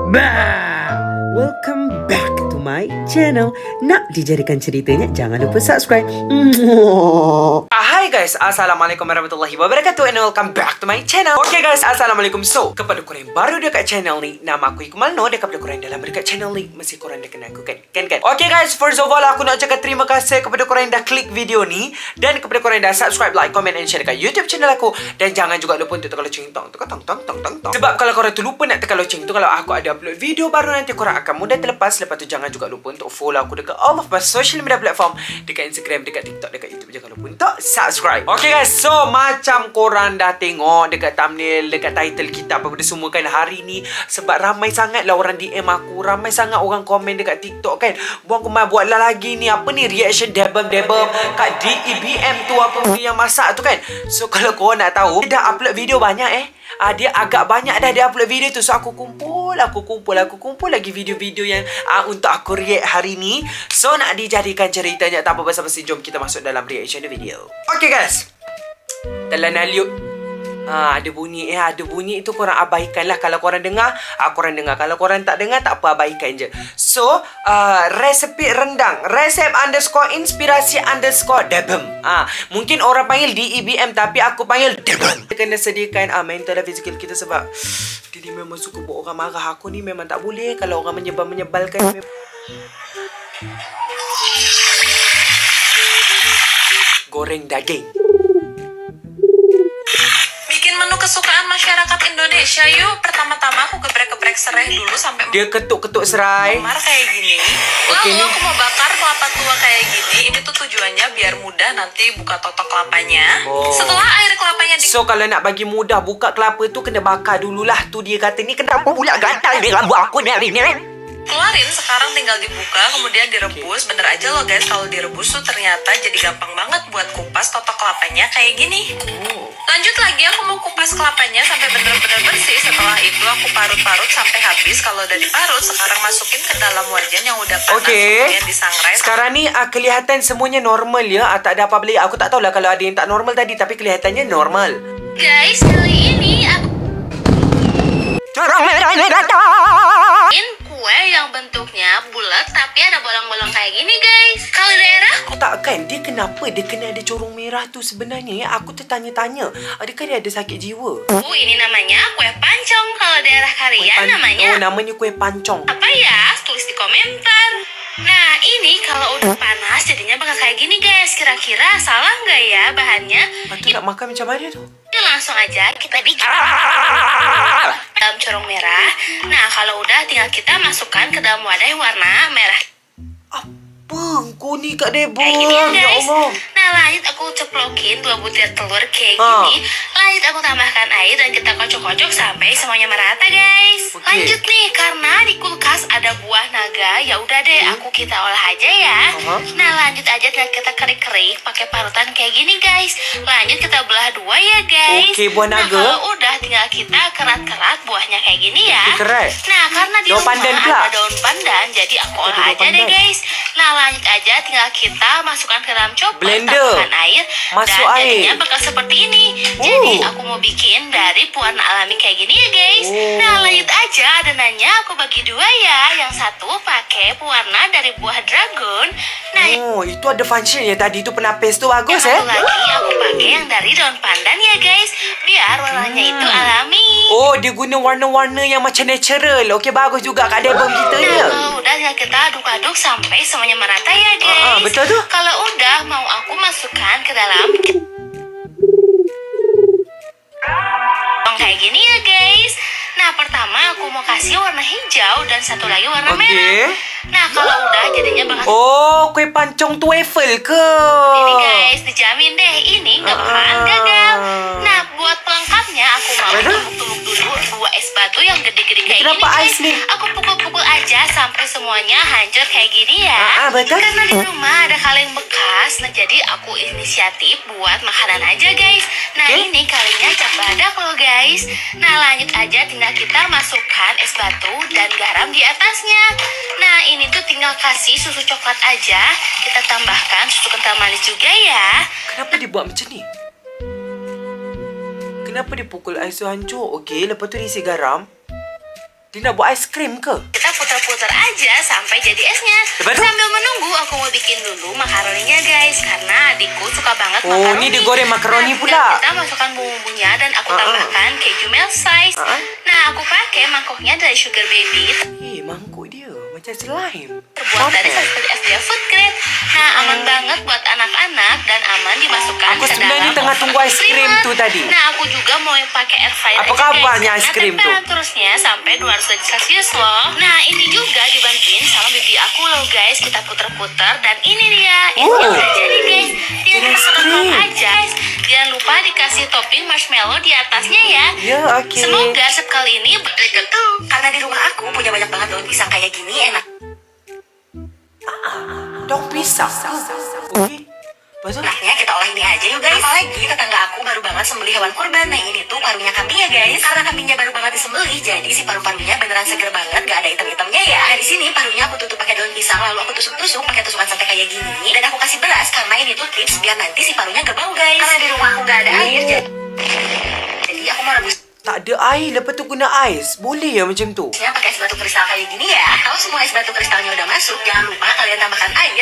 Welcome back to my channel. Nak dijadikan ceritanya, jangan lupa subscribe. Hai guys, Assalamualaikum warahmatullahi wabarakatuh, and welcome back to my channel. Okay guys, Assalamualaikum. So, kepada korang yang baru dekat channel ni, nama aku Hikmal Noor. Dan kepada korang yang dah lama dekat channel ni, mesti korang dah kenal aku kan? Okay guys, first of all aku nak cakap terima kasih kepada korang yang dah klik video ni, dan kepada korang yang dah subscribe, like, comment, and share dekat YouTube channel aku. Dan jangan juga lupa untuk tekan lonceng tong. Sebab kalau korang tu lupa nak tekan lonceng tu, kalau aku ada upload video baru, nanti korang akan mudah terlepas. Lepas tu jangan juga lupa untuk follow aku dekat all of my social media platform, dekat Instagram, dekat TikTok, dekat YouTube. Jangan lupa untuk subscribe. Okay guys, so macam korang dah tengok dekat thumbnail, dekat title kita, apa benda semua kan, hari ni sebab ramai sangat lah orang DM aku, ramai sangat orang komen dekat TikTok kan, buang kemar buatlah lagi ni, apa ni, reaction debum kat DEBM tu, apa benda yang masak tu kan. So kalau korang nak tahu, dia dah upload video banyak dia agak banyak dah dia upload video tu. So aku kumpul lagi video-video yang untuk aku react hari ni. So nak dijadikan ceritanya, tak apa basa-basi, jom kita masuk dalam reaction video. Okay guys, dalam naliuk ada bunyi ada bunyi itu korang abaikan lah. Kalau korang dengar, korang dengar. Kalau korang tak dengar, tak apa, abaikan je. So resepi rendang, resep_inspirasi_debum. Mungkin orang panggil DEBM, tapi aku panggil debum. Kita kena sediakan mental dan fizikal kita, sebab dia ni memang suka buat orang marah. Aku ni memang tak boleh kalau orang menyebalkan. Goreng daging. Menu kesukaan masyarakat Indonesia yuk. Pertama-tama aku geprek-geprek serai dulu sampai dia ketuk-ketuk serai kayak gini. Lalu aku mau bakar kelapa tua kayak gini. Ini tuh tujuannya biar mudah nanti buka totok kelapanya. Setelah air kelapanya so kalau nak bagi mudah buka kelapa tu, kena bakar dululah. Tu dia kata, ni kenapa pula gatal ni lambu aku ni hari ni. Keluarin, sekarang tinggal dibuka, kemudian direbus. Bener aja loh guys, kalau direbus tuh ternyata jadi gampang banget buat kupas totok kelapanya kayak gini. Lanjut lagi, aku mau kupas kelapanya sampai bener-bener bersih. Setelah itu aku parut-parut sampai habis. Kalau udah diparut, sekarang masukin ke dalam wajan yang udah panas, kemudian disangrai. Sekarang ni kelihatan semuanya normal ya, tak ada apa-apa lagi. Aku tak tahulah kalau ada yang tak normal tadi, tapi kelihatannya normal. Guys, kali ini aku kue yang bentuknya bulat tapi ada bolong-bolong kayak gini guys. Kalau daerah takkan dia kenapa dia kena ada corong merah tu sebenarnya ya? Aku tertanya-tanya, adakah dia ada sakit jiwa? Ini namanya kue pancong. Kalau daerah kalian namanya namanya kue pancong. Apa ya? Tulis di komentar. Nah ini kalau udah panas jadinya bakal kayak gini guys. Kira-kira salah nggak ya bahannya? Itu nak makan macam mana tu? Langsung aja kita bikin dalam corong merah. Nah kalau udah tinggal kita masukkan ke dalam wadah yang warna merah. Apa? Kau ni Kak Debong. Kayak gini ya guys. Ya Allah. Nah lanjut aku ceplokin 2 butir telur kayak gini. Lanjut aku tambahkan air dan kita kocok-kocok sampai semuanya merata guys. Lanjut nih, karena di kulkas ada buah naga, ya udah deh kita olah aja ya. Nah lanjut aja kita kerik-kerik pakai parutan kayak gini guys. Lanjut kita belah 2 ya guys. Buah naga. Nah kalau udah tinggal kita kerat-kerat buahnya kayak gini ya. Nah karena di daun rumah pandan ada daun pandan, jadi aku olah aja deh guys. Nah lanjut aja tinggal kita masukkan ke dalam chopper, tambahkan air, dan jadinya bakal seperti ini. Jadi aku mau bikin dari pewarna alami kayak gini ya guys. Nah lanjut aja adonannya aku bagi 2 ya. Yang satu pakai pewarna dari buah dragon. Nah itu ada function ya tadi tu, penapis tu bagus yang satu lagi aku pakai yang dari daun pandan ya guys, biar warnanya itu alami. Dia guna warna-warna yang macam natural. Okey, bagus juga Kak Debong kita ya. Kalau udah kita aduk-aduk sampai semuanya merata ya guys. Betul tu. Kalau udah mau aku masukkan ke dalam kayak gini ya guys. Nah pertama aku mau kasih warna hijau dan satu lagi warna merah. Nah kalau udah jadinya bakal kue pancong tu waffle ke? Ini guys, dijamin deh ini nggak bakalan gagal. Nah buat pelengkapnya aku mau tumbuk-tumbuk dulu 2 es batu yang gede-gede kayak gini guys. Aku pukul-pukul aja sampai semuanya hancur kayak gini ya. Betul. Karena di rumah ada kaleng bekas, nah jadi aku inisiatif buat makanan aja guys. Nah ini kalengnya cap badak loh guys. Nah lanjut aja tinggal kita masukkan es batu dan garam di atasnya. Nah ini tuh tinggal kasih susu coklat aja. Kita tambahkan susu kental manis juga ya. Kenapa dibuat macam ni? Kenapa dia pukul ais tu hancur? Okey, lepas tu diisi garam. Dia nak buat aiskrim ke? Kita putar-putar aja sampai jadi esnya. Sambil menunggu, aku mau bikin dulu makaroninya guys, karena adikku suka banget makaroni. Oh, ini digoreng makaroni pula. Kita masukkan bumbunya dan aku tambahkan keju milk size. Nah, aku pakai mangkoknya dari Sugar Baby. Mangkuk dia macam slime. Terbuat dari SDA Food Grade. Nah, aman banget buat anak-anak dan aman dimasukkan aku ke dalam. Aku sebenarnya tengah tunggu aiskrim tu tadi. Nah, aku juga mau pakai air fryer. Apa kabarnya aiskrim tu? Terusnya sampai 200 derajat Celcius loh. Nah, ini juga dibantuin sama bibi aku loh guys. Kita puter-puter dan ini dia. Ini udah jadi guys. Tinggal kita tuang aja. Jangan lupa dikasih topping marshmallow di atasnya ya. Ya, oke. Semoga sekali ini karena di rumah aku punya banyak banget daun pisang kayak gini enak. Daun pisang. Enaknya kita olah ini aja yuk guys. Apalagi tetangga aku baru banget sembelih hewan kurban. Nah ini tuh parunya kambing ya guys. Karena kambingnya baru banget disembelih, jadi si paru-parunya beneran seger banget, gak ada hitam-hitamnya ya. Nah di sini parunya aku tutup pakai daun pisang, lalu aku tusuk-tusuk pakai tusukan sate kayak gini. Dan aku kasih beras karena ini tuh tips biar nanti si parunya gak bau guys. Karena di rumah aku gak ada air, jadi aku mau rebus. Tak ada air, lepas tu guna ais. Boleh ya macam tu? Ya pakai es batu kristal kayak gini ya. Kalau semua es batu kristalnya udah masuk, jangan lupa kalian tambahkan air.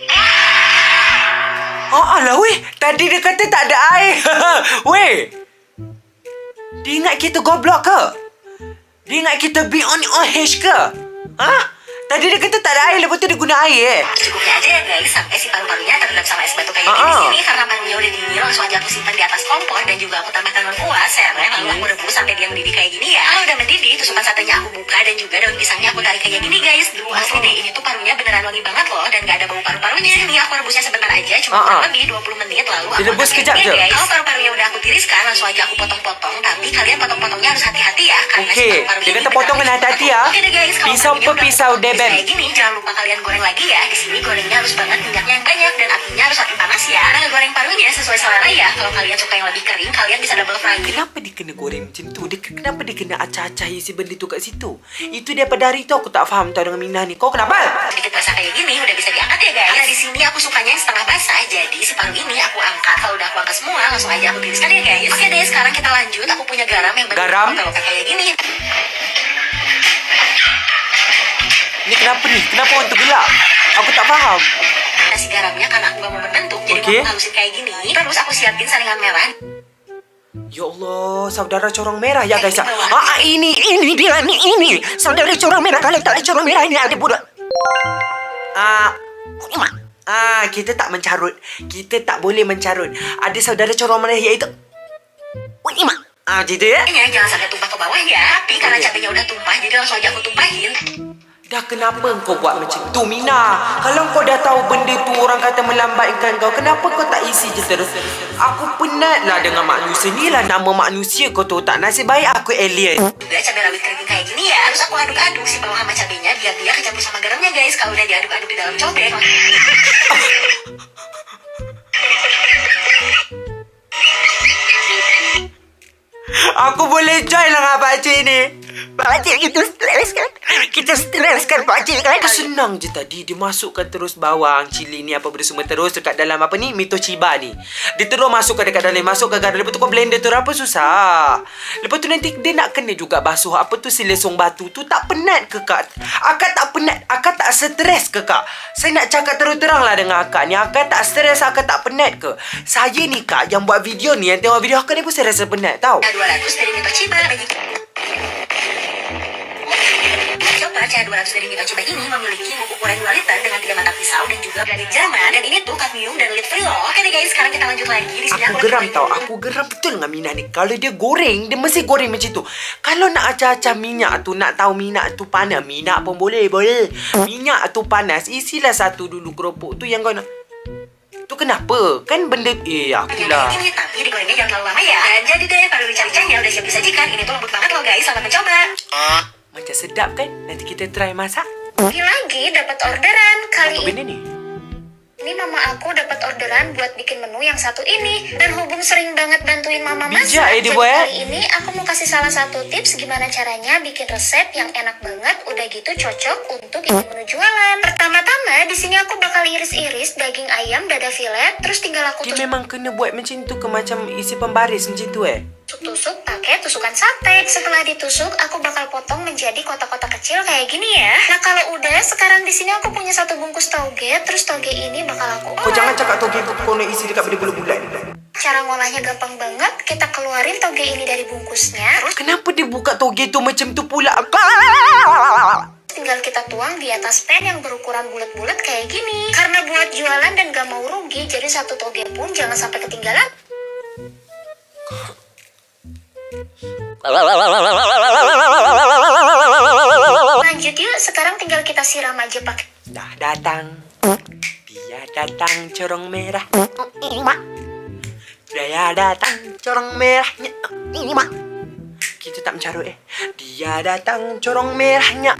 Alah weh, tadi dia kata tak ada air. Weh, dia ingat kita goblok ke? Dia ingat kita be on OH ke? Tadi dia kata tak ada air, lepas tu dia guna air Cukupnya aja ya guys, sampai si paru-parunya terendam sama es batu kayak gini di sini. Karena parunya udah dingin, langsung aja aku simpan di atas kompor. Dan juga aku tambahkan lengkuas, sereh, lalu aku rebus sampai dia mendidih kayak gini ya. Kalau udah mendidih, tusukan satenya aku buka. Dan juga daun pisangnya aku tarik kayak gini guys. Duh, asli deh, ini tuh parunya beneran wangi banget loh. Dan gak ada bau paru-parunya. Ini aku rebusnya sebentar aja, cuma kurang lebih 20 menit. Lalu aku direbus kejap je. Kalau paru-parunya udah aku tiriskan, langsung aja aku potong-potong. Tapi kalian potong-potongnya harus hati-hati ya. Oke, dia kata potongan hati-hati ya. Pisau per pisau debem. Kayak gini, jangan lupa kalian goreng lagi ya. Di sini gorengnya harus banget minyaknya yang banyak dan apinya harus api panas ya. Nah, goreng parunya sesuai selera ya. Kalau kalian suka yang lebih kering, kalian bisa double fry. Kenapa dia kena goreng macam tu? Kenapa dia kena acah-acah isi benda tu kat situ? Itu daripada hari tu aku tak faham tau dengan Minah ni. Kau kenapa? Sedikit basah kayak gini udah bisa diangkat ya guys. Nah, di sini aku sukanya yang setengah basah. Jadi si paru ini aku angkat. Kalau udah aku angkat semua, langsung aja aku tiriskan ya guys. Oke deh, sekarang kita lanjut. Aku punya garam yang garam kayak gini. Ini kenapa ni? Kenapa orang tergelak? Aku tak faham. Nasi garamnya karena aku gak mau berbentuk, jadi aku halusin kayak gini. Terus aku siapin saringan merah. Ya Allah, saudara corong merah ya guys. Ini dia ini. Saudara corong merah, kalau tak ada corong merah ini ada budak. Kita tak mencarut. Kita tak boleh mencarut. Ada saudara corong merah iaitu gitu ya. Jangan sampai tumpah ke bawah ya. Tapi karena cabenya udah tumpah, jadi langsung aja aku tumpahin. Dah kenapa kau buat macam tu, Mina? Kalau kau dah tahu benda tu orang kata melambatkan kau, kenapa kau tak isi je terus? Aku penat lah dengan manusia ni lah. Nama manusia kau tu tak nasib baik aku alien. Udah cabai rawit kering kayak gini ya. Terus aku aduk-aduk si bawang sama cabenya biar dia kecampur sama garamnya guys. Kalau udah diaduk-aduk di dalam cobek. Aku boleh join lah dengan pakcik ni. Pakcik kita stres kan? Kita stres kan pakcik kan? Aku senang je tadi. Dia masukkan terus bawang, cili ni apa benda semua terus dekat dalam apa ni? Mito Chiba ni. Dia terus masukkan dekat dalam. Masukkan garam. Lepas tu kau blender tu apa susah. Lepas tu nanti dia nak kena juga basuh apa tu si lesung batu tu. Tak penat ke kak? Akak tak penat. Akak tak stres ke kak? Saya nak cakap terus-terang lah dengan akak ni. Akak tak stres, akak tak penat ke? Saya ni kak yang buat video ni, yang tengok video akak ni pun saya rasa penat tau. 200 dari Mito Chiba. Coba cara 200 dari Mito Chiba ini memiliki ukuran 2 liter dengan 3 mata pisau dan juga granit Jerman. Dan ini tuh kadmium dan lead free loh. Oke deh guys, sekarang kita lanjut lagi. Di sini aku geram tau. Aku geram betul dengan Mina ni. Kalau dia goreng, dia mesti goreng macam tu. Kalau nak acah-acah minyak tu, nak tahu minyak tu panas, minyak pun boleh. Minyak tu panas, isilah satu dulu keropok tu yang kau nak. Tu kenapa? Kan benda akulah. Ini tapi digorengnya jangan terlalu lama ya. Dan jadi deh, kalau dicari-carinya udah siap disajikan. Ini tuh lembut banget loh guys, selamat mencoba. Macam sedap kan? Nanti kita try masak. Lagi dapat orderan kali ini. Ini mama aku dapat orderan buat bikin menu yang satu ini. Dan Hubung sering banget bantuin mama masak. Jadi kali ini aku mau kasih salah satu tips gimana caranya bikin resep yang enak banget. Udah gitu cocok untuk bikin menu jualan. Pertama-tama di sini aku bakal iris-iris daging ayam dada filet. Terus tinggal aku Dia memang kena buat macam tu ke macam isi pembaris macam tu Tusuk pakai tusukan sate. Setelah ditusuk, aku bakal potong menjadi kotak-kotak kecil kayak gini ya. Nah kalau udah, sekarang di sini aku punya 1 bungkus toge. Terus toge ini bakal aku olah. Kau jangan cakap toge itu kau nak isi dekat benda bulat. Cara ngolahnya gampang banget. Kita keluarin toge ini dari bungkusnya. Terus kenapa dia buka toge itu macam tu pula? tinggal kita tuang di atas pan yang berukuran bulat-bulat kayak gini. Karena buat jualan dan gak mau rugi, jadi 1 toge pun jangan sampai ketinggalan. Lanjut yuk, sekarang tinggal kita siram aja pakai. Dah datang, dia datang corong merah. Dia datang corong merahnya. Kita tak mencarut Dia datang corong merahnya.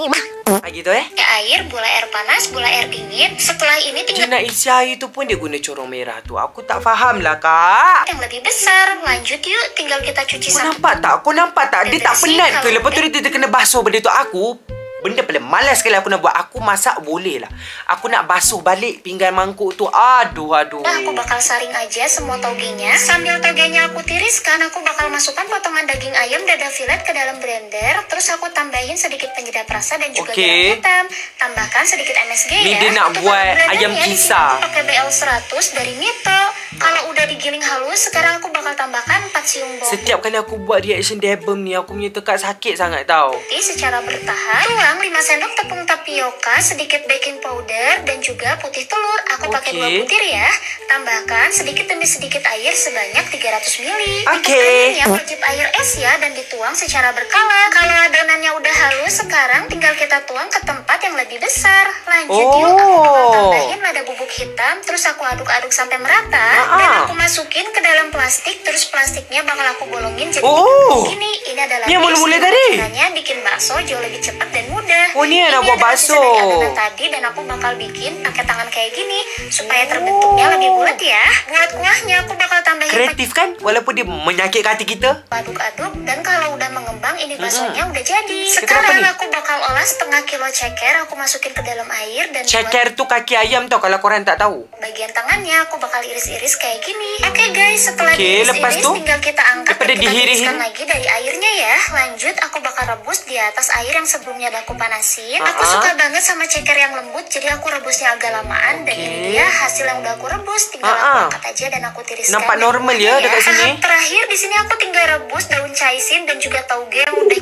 Gitu Air, gula air panas, gula air dingin. Setelah ini tinggal nak isi air tu pun dia guna corong merah tu. Aku tak faham lah kak. yang lebih besar. Lanjut yuk, tinggal kita cuci Kau nampak tak? Dia tak penat ke? Lepas tu dia kena basuh benda tu. Benda paling malas sekali aku nak buat. Aku masak boleh lah. Aku nak basuh balik pinggan mangkuk tu. Aduh. Nah, aku bakal saring aja semua togenya. Sambil togenya aku tiriskan, aku bakal masukkan potongan daging ayam dada filet ke dalam blender. Terus aku tambahin sedikit penyedap rasa dan juga garam hitam. Tambahkan sedikit MSG ya. Ini dia nak buat ayam kisar. Aku pakai BL100 dari Mito. Kalau udah digiling halus, sekarang aku bakal tambahkan 4 siung bawang. Setiap kali aku buat reaction debum ni, aku punya tekak sakit sangat tau. Secara bertahap, tuang 5 sendok tepung tapioka, sedikit baking powder, dan juga putih telur. Aku pakai 2 butir ya. Tambahkan sedikit demi sedikit air sebanyak 300 ml. Adonannya wajib air es ya, dan dituang secara berkala. Kalau adonannya udah halus, sekarang tinggal kita tuang ke tempat yang lebih besar. Lanjut yuk, aku bakal tambahin lada bubuk hitam, terus aku aduk-aduk sampai merata. Dan aku masukin ke dalam plastik, terus plastiknya bakal aku bolongin jadi begini. Ini adalah mulai tadi. Caranya bikin bakso jauh lebih cepat dan mudah. Ini nak buat bakso. Adonan tadi, dan aku bakal bikin pakai tangan kayak gini supaya terbentuknya lebih bulat ya. Buat kuahnya aku bakal tambahin kreatif kan? Walaupun dia menyakitkan hati kita. Aduk-aduk, dan kalau udah mengembang ini baksonya udah jadi. Sekarang aku bakal olah setengah kilo ceker. Aku masukin ke dalam air dan ceker tu kaki ayam tau kalau korang tak tahu. Bagian tangannya aku bakal iris-iris kayak gini. Oke guys, setelah diiris-iris tinggal kita angkat dan kita tiriskan lagi dari airnya ya. Lanjut aku bakal rebus di atas air yang sebelumnya udah aku panasin. Aku suka banget sama ceker yang lembut, jadi aku rebusnya agak lamaan. Dan ini dia hasil yang udah aku rebus. Tinggal aku angkat aja dan aku tiriskan. Nampak normal ya dekat sini. Terakhir di sini aku tinggal rebus daun caisin dan juga tauge yang udah.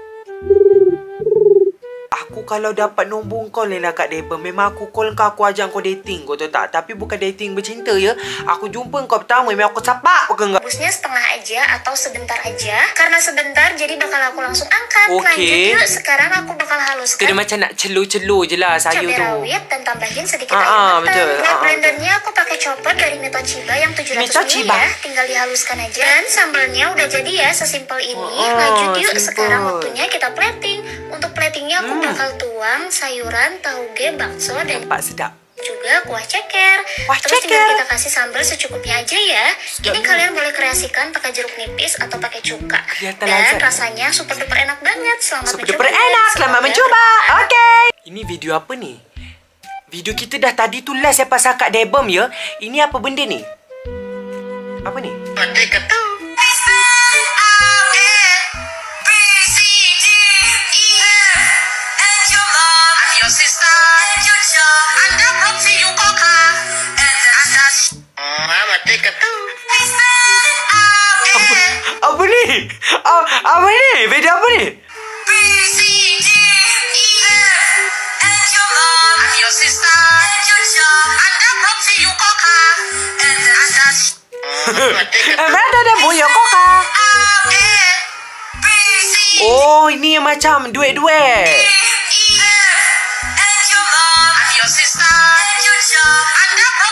Aku kalau dapat nombor kau lah kat Deba, memang aku call kau, aku ajak kau dating, kau tahu tak? Tapi bukan dating bercinta ya. Aku jumpa kau pertama, memang aku capak ke enggak? Rebusnya setengah aja atau sebentar aja. Karena sebentar jadi bakal aku langsung angkat. Lanjut yuk, sekarang aku bakal haluskan. Dia macam nak celur-celur je lah sayur tu. Cabai rawit dan tambahin sedikit air matang. Buat blendernya aku pakai chopper dari Mito Chiba yang 700 ml ya. Tinggal dihaluskan aja. Dan sambalnya udah jadi ya, sesimpel ini. Lanjut yuk, sekarang waktunya kita plating. Untuk platingnya aku bakal tuang sayuran, tauge, bakso, dan sedap juga kuah ceker. Terus tinggal kita kasih sambal secukupnya aja ya. Ini kalian boleh kreasikan pakai jeruk nipis atau pakai cuka. Dan rasanya super duper enak banget. Selamat mencoba. Oke. Ini video apa ni? Video kita dah tadi tu last pasal kat Debum ya. Ini apa benda ni? Apa ni? Apa ni? Apa ni? Video apa ni? Ada Boyo Koka. Oh, ini yang macam duet-duet.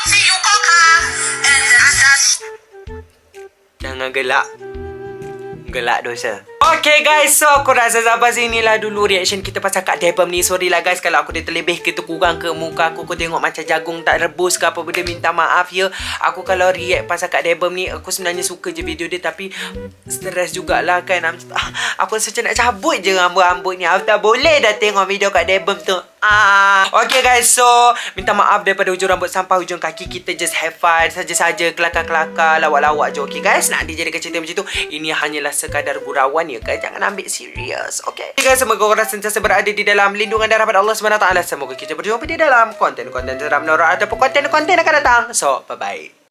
Jangan gelak. gelak dosa. Okay guys, so aku rasa sampai sinilah dulu reaction kita pasal Kak Debam ni. Sorry lah guys kalau aku dah terlebih ke kurang ke muka aku. Kau tengok macam jagung tak rebus ke apa benda, minta maaf ya. Aku kalau react pasal Kak Debam ni, aku sebenarnya suka je video dia, tapi stres jugalah kan. Aku rasa macam nak cabut je rambut-rambut ni. Aku tak boleh dah tengok video Kak Debam tu. Okay guys, so minta maaf daripada hujung rambut sampai hujung kaki. Kita just have fun saja-saja, kelakar-kelakar, lawak-lawak je. Okay guys, nak dijadikan cerita macam tu, ini hanyalah sekadar gurauan ya guys. Jangan ambil serius. Okay guys, semoga korang sentiasa berada di dalam lindungan dan rahmat Allah SWT. Semoga kita berjumpa di dalam konten-konten seram norak ataupun konten-konten akan datang. So bye bye.